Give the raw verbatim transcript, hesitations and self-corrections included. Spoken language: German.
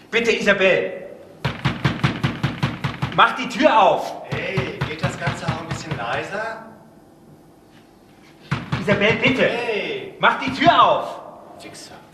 Bitte, Isabel. Mach die Tür auf. Hey, geht das Ganze auch ein bisschen leiser? Isabel, bitte. Hey. Mach die Tür auf. Fixer.